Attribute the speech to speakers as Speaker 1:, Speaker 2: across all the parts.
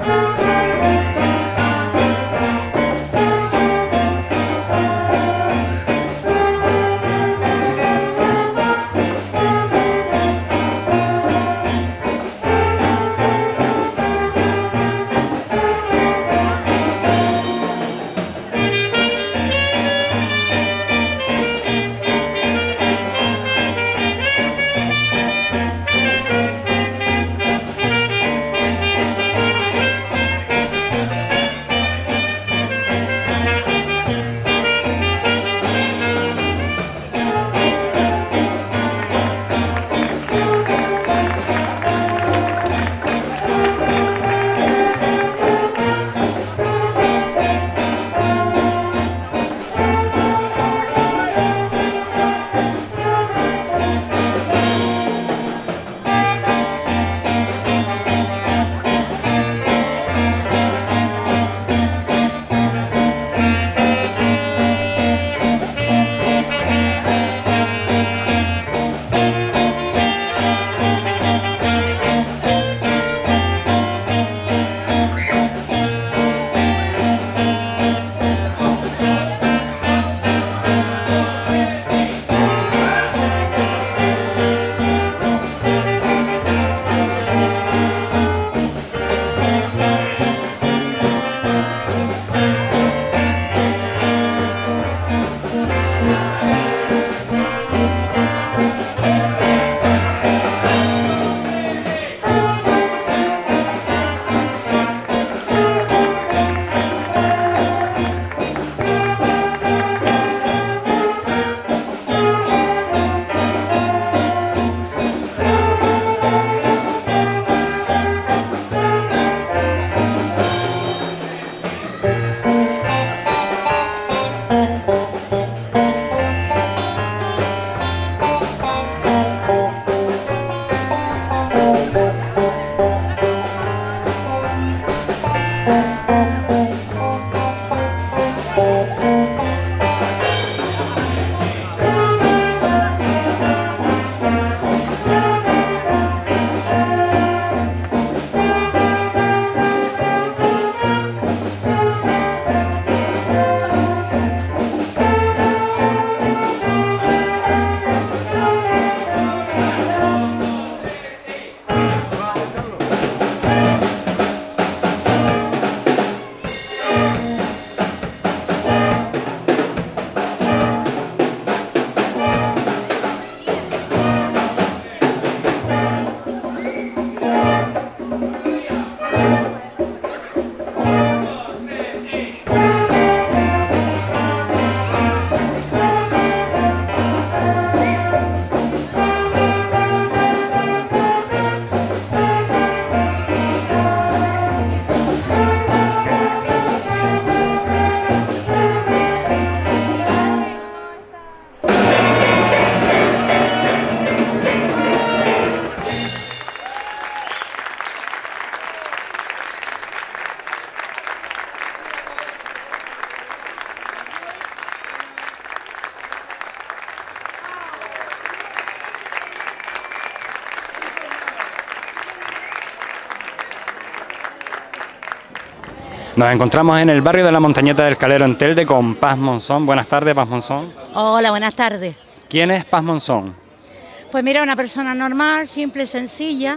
Speaker 1: Nos encontramos en el barrio de la Montañeta del Calero, en Telde, con Paz Monzón. Buenas tardes, Paz Monzón.
Speaker 2: Hola, buenas tardes.
Speaker 1: ¿Quién es Paz Monzón?
Speaker 2: Pues mira, una persona normal, simple, sencilla,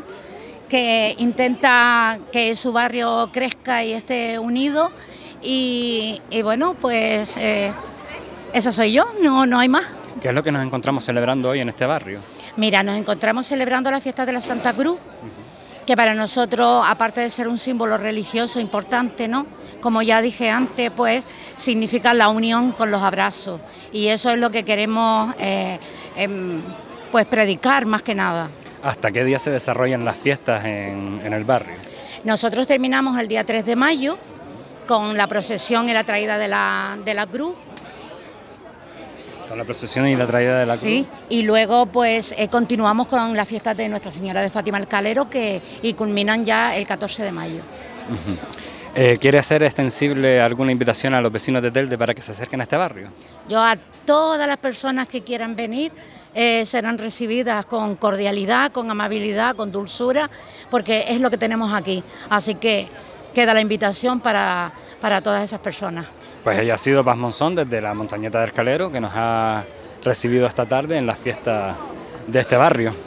Speaker 2: que intenta que su barrio crezca y esté unido. Y bueno, pues esa soy yo, no hay más.
Speaker 1: ¿Qué es lo que nos encontramos celebrando hoy en este barrio?
Speaker 2: Mira, nos encontramos celebrando la fiesta de la Santa Cruz, que para nosotros, aparte de ser un símbolo religioso importante, ¿no? Como ya dije antes, pues significa la unión con los abrazos, y eso es lo que queremos pues predicar más que nada.
Speaker 1: ¿Hasta qué día se desarrollan las fiestas en el barrio?
Speaker 2: Nosotros terminamos el día 3 de mayo con la procesión y la traída de la cruz.
Speaker 1: Con la procesión y la traída de la cruz.
Speaker 2: Sí, y luego pues continuamos con las fiestas de Nuestra Señora de Fátima el Calero, y culminan ya el 14 de mayo.
Speaker 1: ¿Quiere hacer extensible alguna invitación a los vecinos de Telde para que se acerquen a este barrio?
Speaker 2: Yo a todas las personas que quieran venir serán recibidas con cordialidad, con amabilidad, con dulzura, porque es lo que tenemos aquí. Así que queda la invitación para todas esas personas.
Speaker 1: Pues ella ha sido Paz Monzón desde la Montañeta del Calero, que nos ha recibido esta tarde en la fiesta de este barrio.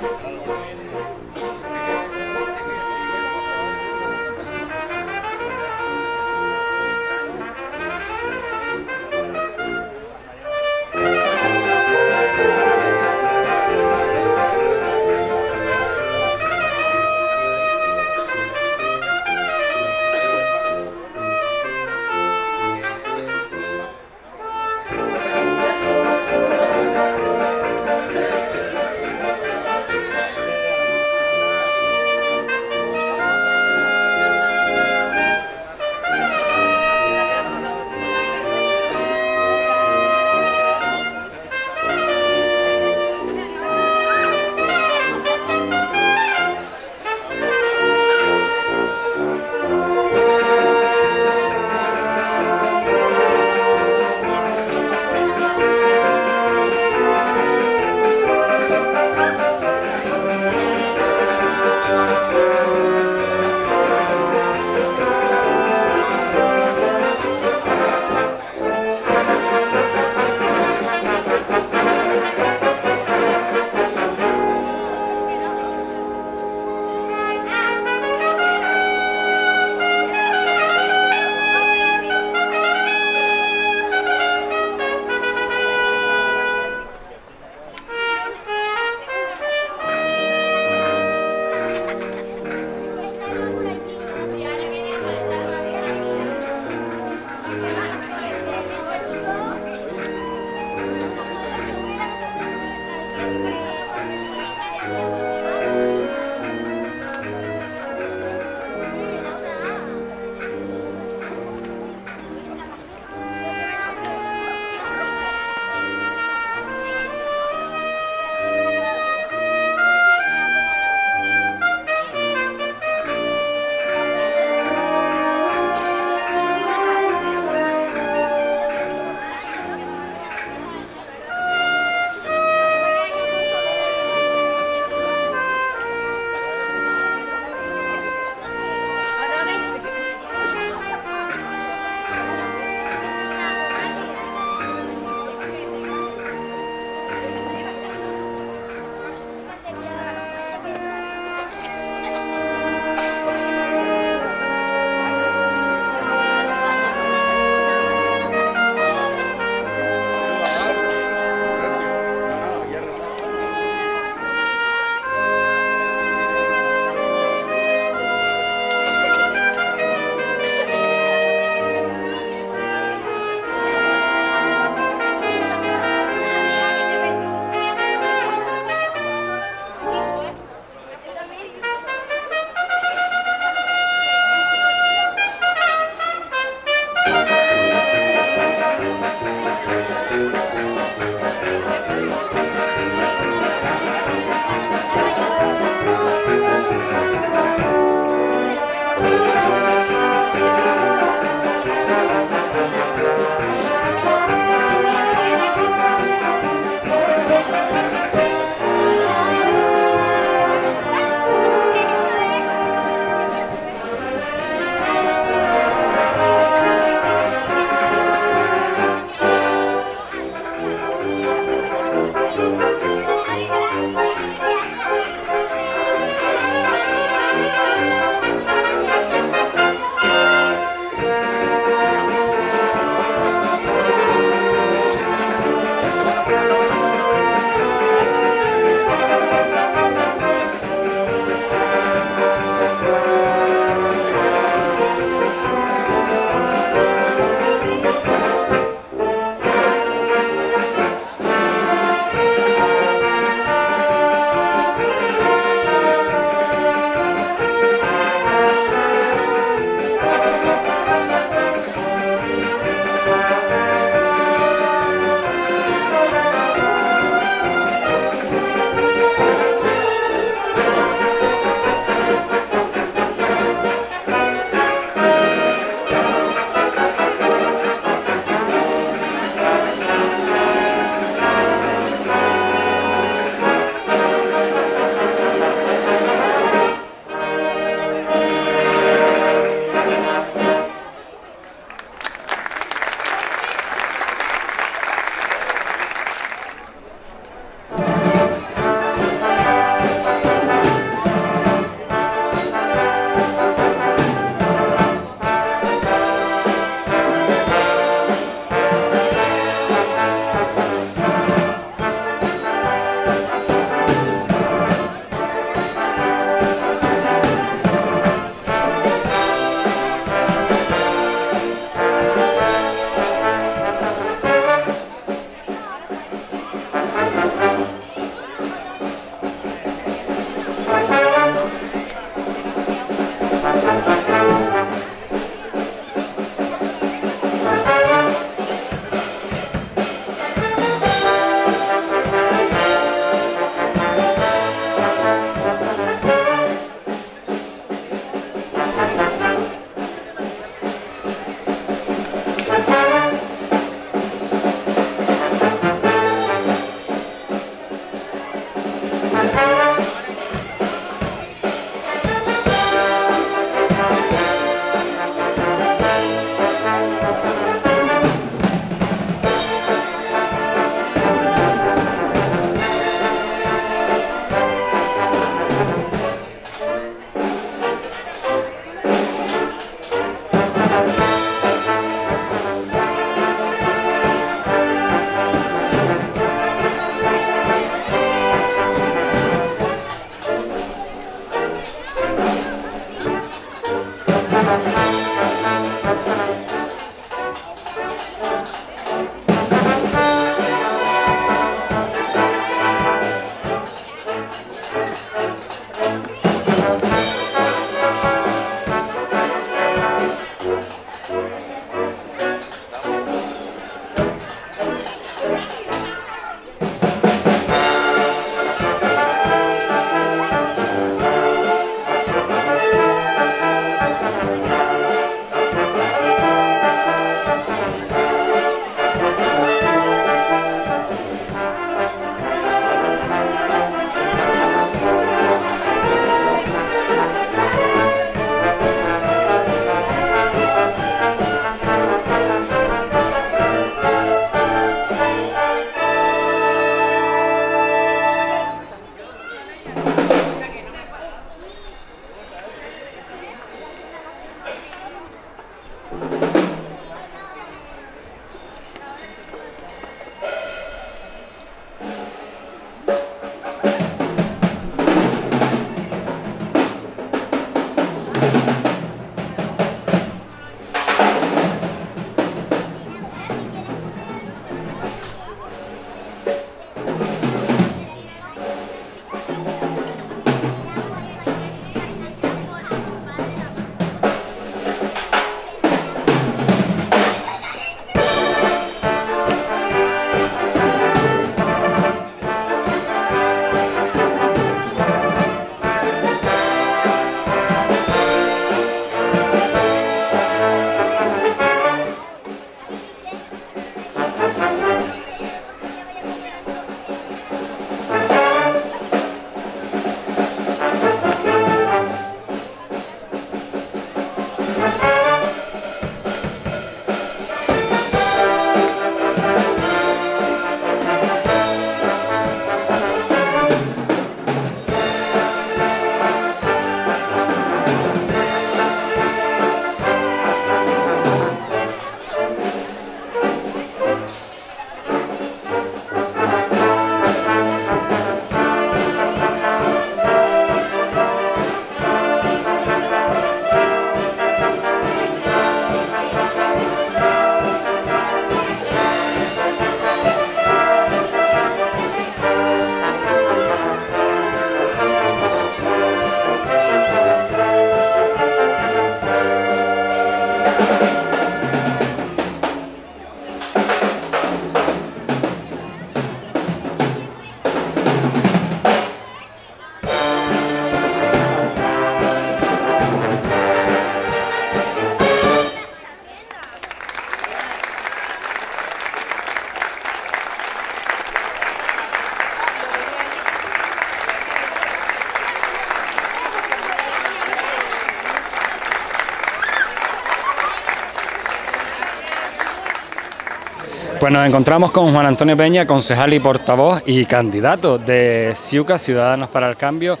Speaker 1: Pues nos encontramos con Juan Antonio Peña, concejal y portavoz y candidato de Ciuca, Ciudadanos para el Cambio,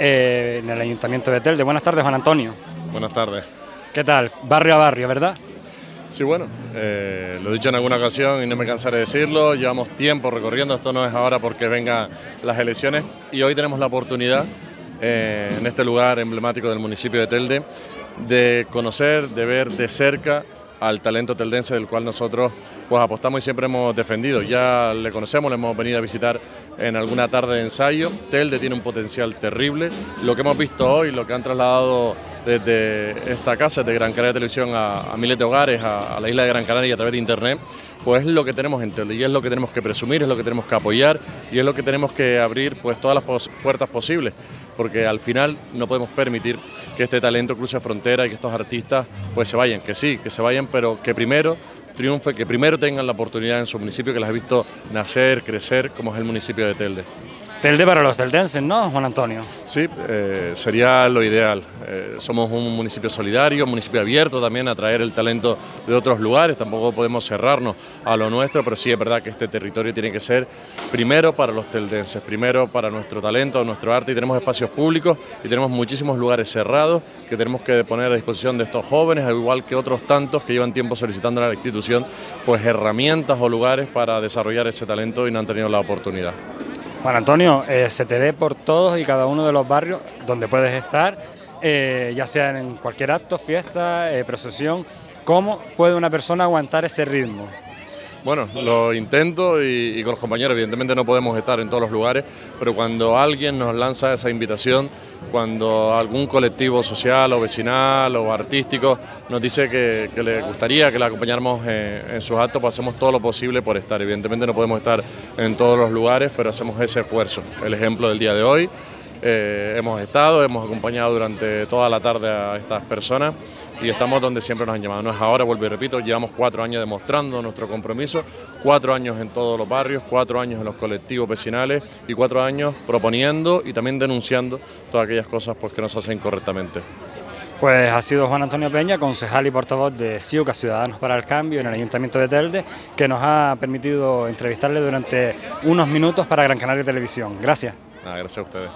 Speaker 1: en el Ayuntamiento de Telde. Buenas tardes, Juan Antonio.
Speaker 3: Buenas tardes.
Speaker 1: ¿Qué tal? Barrio a barrio, ¿verdad?
Speaker 3: Sí, bueno, lo he dicho en alguna ocasión y no me cansaré de decirlo, llevamos tiempo recorriendo, esto no es ahora porque vengan las elecciones y hoy tenemos la oportunidad en este lugar emblemático del municipio de Telde de conocer, de ver de cerca al talento teldense del cual nosotros pues apostamos y siempre hemos defendido. Ya le conocemos, le hemos venido a visitar en alguna tarde de ensayo. Telde tiene un potencial terrible. Lo que hemos visto hoy, lo que han trasladado desde esta casa de Gran Canaria Televisión a miles de hogares, a la isla de Gran Canaria a través de internet, pues es lo que tenemos en Telde y es lo que tenemos que presumir, es lo que tenemos que apoyar y es lo que tenemos que abrir pues todas las puertas posibles, porque al final no podemos permitir que este talento cruce frontera y que estos artistas pues se vayan, que sí, que se vayan, pero que primero triunfe, que primero tengan la oportunidad en su municipio que las he visto nacer, crecer, como es el municipio de Telde.
Speaker 1: Telde para los teldenses, ¿no, Juan Antonio?
Speaker 3: Sí, sería lo ideal. Somos un municipio solidario, un municipio abierto también a traer el talento de otros lugares, tampoco podemos cerrarnos a lo nuestro, pero sí es verdad que este territorio tiene que ser primero para los teldenses, primero para nuestro talento, nuestro arte, y tenemos espacios públicos y tenemos muchísimos lugares cerrados que tenemos que poner a disposición de estos jóvenes, al igual que otros tantos que llevan tiempo solicitando a la institución pues herramientas o lugares para desarrollar ese talento y no han tenido la oportunidad.
Speaker 1: Juan Antonio, se te ve por todos y cada uno de los barrios donde puedes estar, ya sea en cualquier acto, fiesta, procesión. ¿Cómo puede una persona aguantar ese ritmo?
Speaker 3: Bueno, lo intento y con los compañeros, evidentemente no podemos estar en todos los lugares, pero cuando alguien nos lanza esa invitación, cuando algún colectivo social o vecinal o artístico nos dice que le gustaría que le acompañáramos en sus actos, pues hacemos todo lo posible por estar. Evidentemente no podemos estar en todos los lugares, pero hacemos ese esfuerzo. El ejemplo del día de hoy, hemos acompañado durante toda la tarde a estas personas y estamos donde siempre nos han llamado. No es ahora, vuelvo y repito, llevamos 4 años demostrando nuestro compromiso, 4 años en todos los barrios, 4 años en los colectivos vecinales y 4 años proponiendo y también denunciando todas aquellas cosas pues, que no se hacen correctamente.
Speaker 1: Pues ha sido Juan Antonio Peña, concejal y portavoz de CIUCA, Ciudadanos para el Cambio, en el Ayuntamiento de Telde, que nos ha permitido entrevistarle durante unos minutos para Gran Canaria Televisión. Gracias.
Speaker 3: Gracias a ustedes.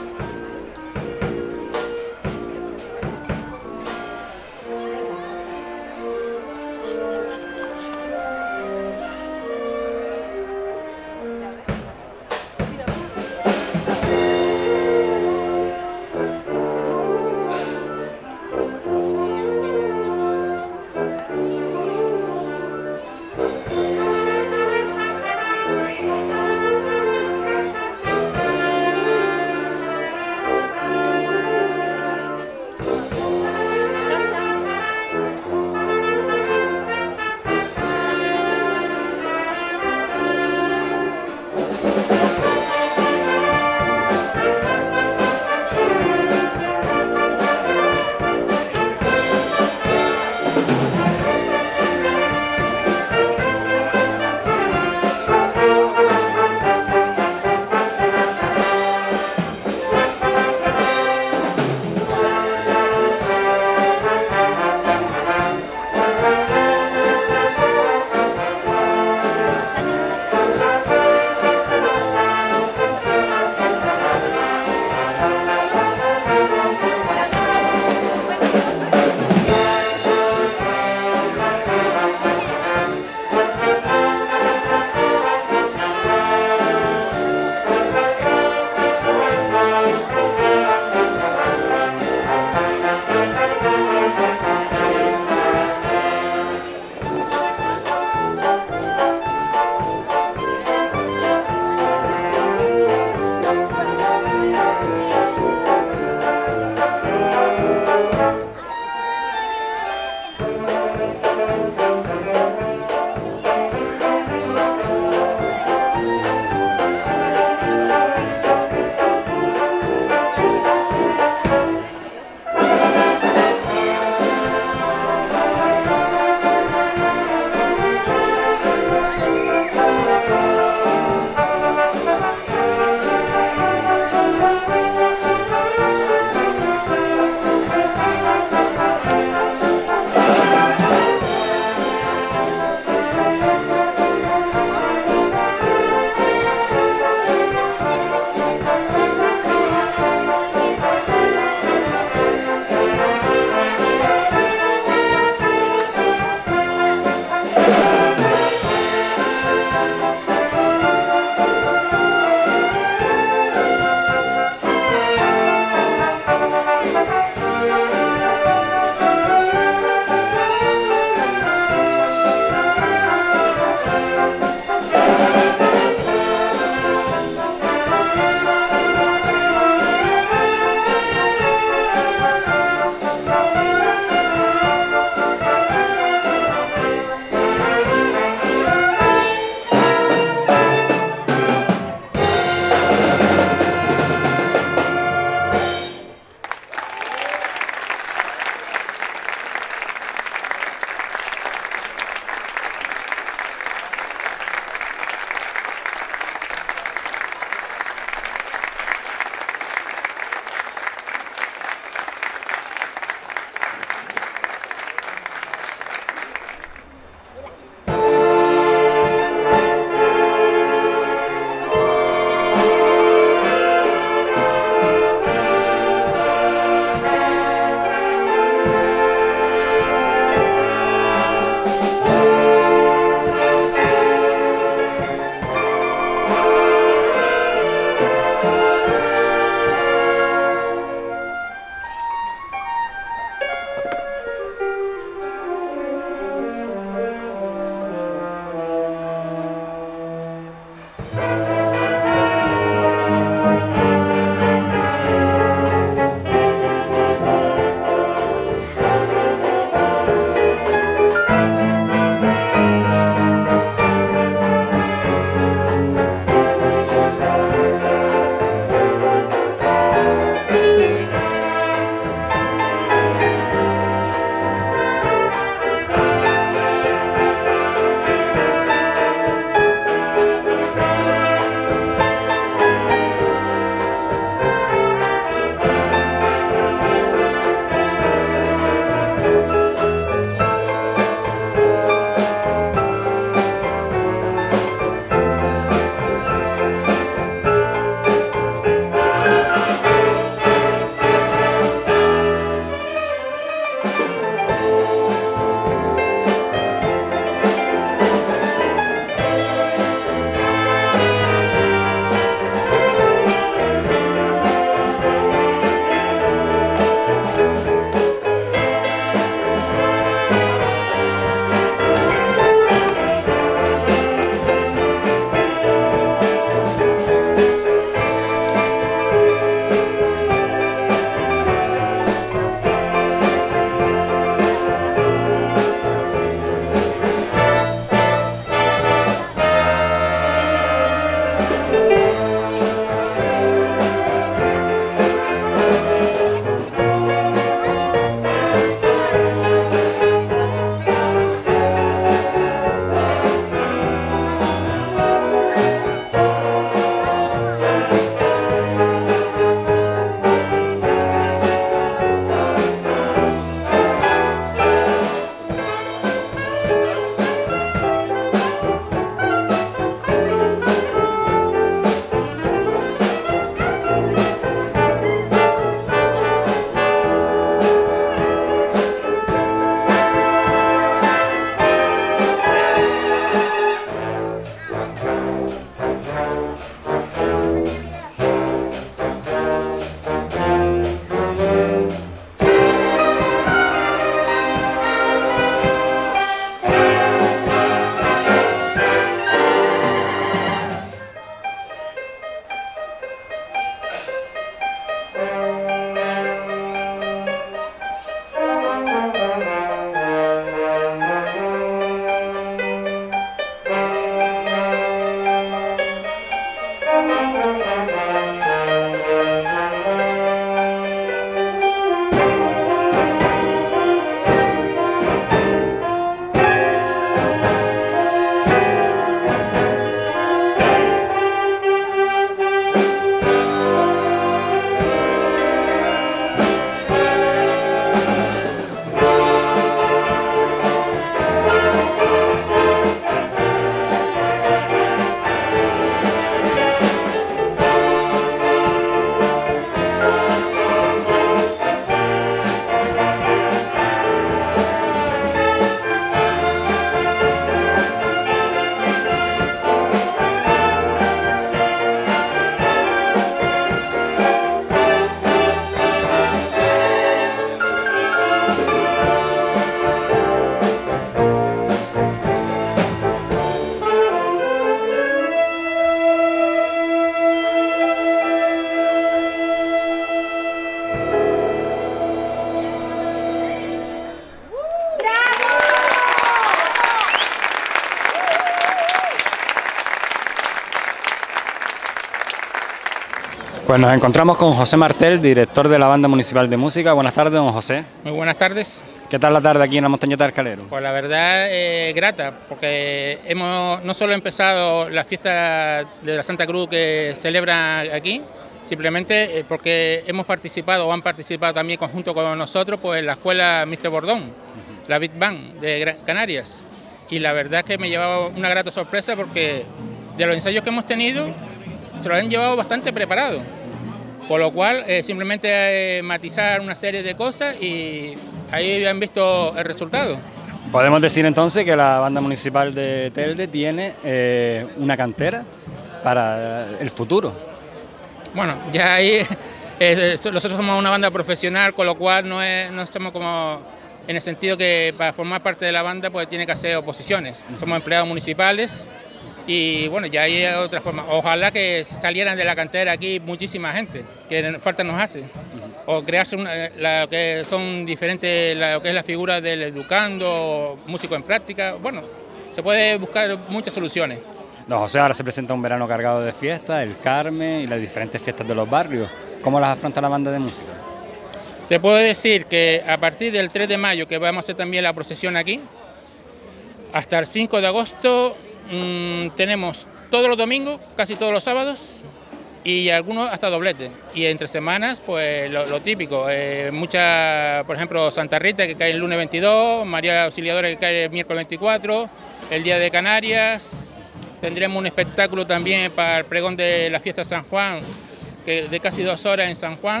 Speaker 1: Pues nos encontramos con José Martel, director de la Banda Municipal de Música. Buenas tardes, don José.
Speaker 4: Muy buenas tardes.
Speaker 1: ¿Qué tal la tarde aquí en la Montañeta del Calero?
Speaker 4: Pues la verdad, grata, porque hemos no solo empezado la fiesta de la Santa Cruz que celebra aquí, simplemente porque hemos participado o han participado también conjunto con nosotros pues la escuela Mr. Bordón, la Big Band de Canarias. Y la verdad es que me llevaba una grata sorpresa porque de los ensayos que hemos tenido se los han llevado bastante preparados. Por lo cual, simplemente matizar una serie de cosas y ahí han visto el resultado.
Speaker 1: Podemos decir entonces que la Banda Municipal de Telde tiene una cantera para el futuro.
Speaker 4: Bueno, ya ahí nosotros somos una banda profesional, con lo cual no estamos como en el sentido que para formar parte de la banda pues tiene que hacer oposiciones. Somos empleados municipales. Y bueno, ya hay otra forma. Ojalá que salieran de la cantera aquí muchísima gente, que falta nos hace. O crearse lo que son diferentes, lo que es la figura del educando, músico en práctica. Bueno, se puede buscar muchas soluciones.
Speaker 1: Don José, ahora se presenta un verano cargado de fiestas, el Carmen y las diferentes fiestas de los barrios. ¿Cómo las afronta la banda de música?
Speaker 4: Te puedo decir que a partir del 3 de mayo, que vamos a hacer también la procesión aquí, hasta el 5 de agosto, tenemos todos los domingos, casi todos los sábados y algunos hasta doblete. Y entre semanas, pues lo típico, por ejemplo, Santa Rita que cae el lunes 22, María Auxiliadora que cae el miércoles 24, el Día de Canarias. Tendremos un espectáculo también para el pregón de la fiesta de San Juan, de casi 2 horas en San Juan.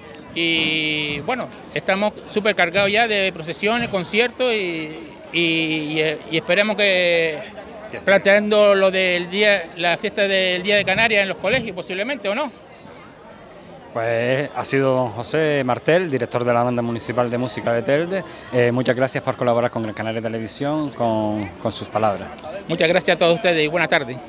Speaker 4: Y bueno, estamos súper cargados ya de procesiones, conciertos y esperemos que planteando lo del día, la fiesta del Día de Canarias en los colegios, posiblemente, ¿o no?
Speaker 1: Pues ha sido don José Martel, director de la Banda Municipal de Música de Telde. Muchas gracias por colaborar con Gran Canaria Televisión, con sus palabras.
Speaker 4: Muchas gracias a todos ustedes y buenas tardes.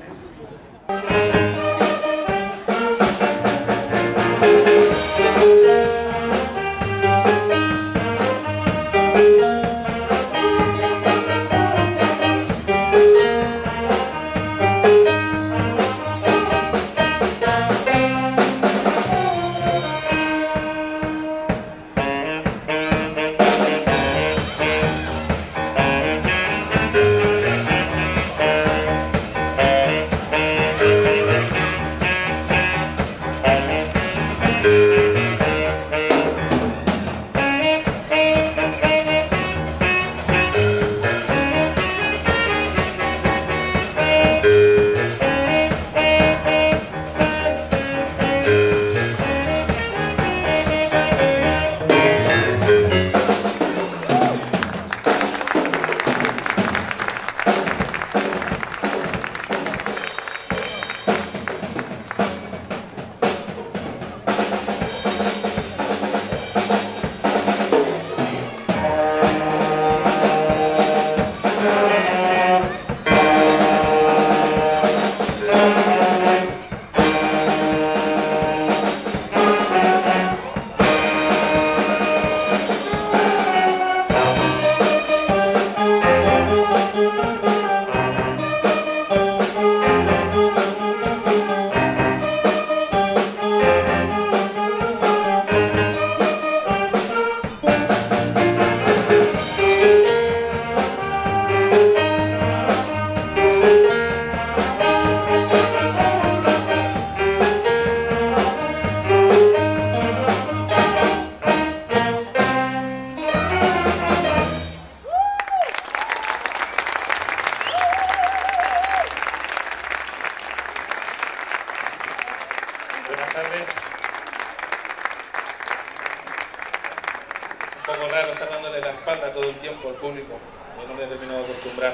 Speaker 5: Buenas tardes. Un poco raro estar dándole la espalda todo el tiempo al público, yo no me he terminado de acostumbrar.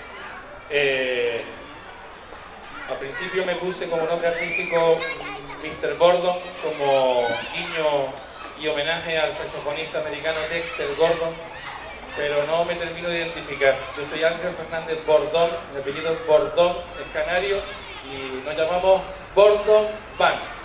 Speaker 5: Al principio me puse como nombre artístico Mr. Gordon, como guiño y homenaje al saxofonista americano Dexter Gordon, pero no me termino de identificar. Yo soy Ángel Fernández Bordón, mi apellido es Bordón, es canario, y nos llamamos Bordón Band.